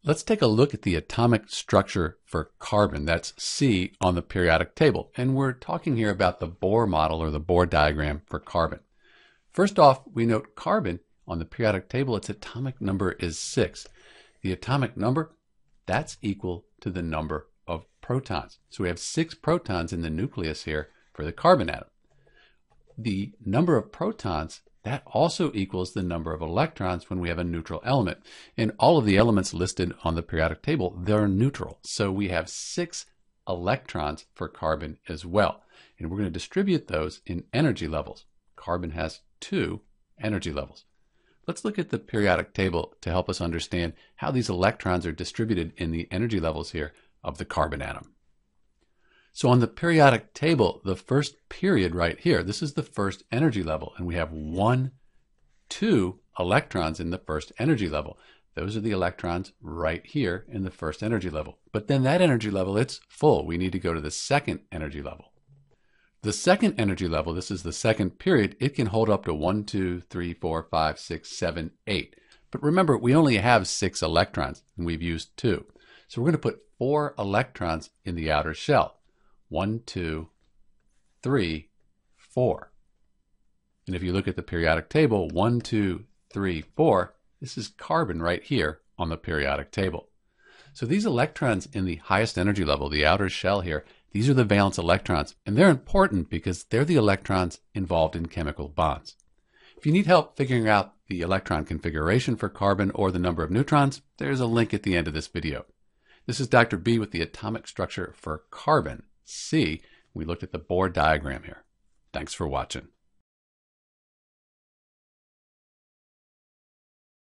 Let's take a look at the atomic structure for carbon. That's C on the periodic table. And we're talking here about the Bohr model or the Bohr diagram for carbon. First off, we note carbon on the periodic table, its atomic number is 6. The atomic number, that's equal to the number of protons. So we have 6 protons in the nucleus here for the carbon atom. The number of protons, that also equals the number of electrons when we have a neutral element. And all of the elements listed on the periodic table, they're neutral. So we have 6 electrons for carbon as well. And we're going to distribute those in energy levels. Carbon has 2 energy levels. Let's look at the periodic table to help us understand how these electrons are distributed in the energy levels here of the carbon atom. So on the periodic table, the first period right here, this is the first energy level, and we have 1, 2 electrons in the first energy level. Those are the electrons right here in the first energy level. But then that energy level, it's full. We need to go to the second energy level. The second energy level, this is the second period, it can hold up to 1, 2, 3, 4, 5, 6, 7, 8. But remember, we only have 6 electrons, and we've used 2. So we're going to put 4 electrons in the outer shell. 1, 2, 3, 4. And if you look at the periodic table, 1, 2, 3, 4, this is carbon right here on the periodic table. So these electrons in the highest energy level, the outer shell here, these are the valence electrons. And they're important because they're the electrons involved in chemical bonds. If you need help figuring out the electron configuration for carbon or the number of neutrons, there's a link at the end of this video. This is Dr. B with the atomic structure for carbon, C. We looked at the Bohr diagram here. Thanks for watching.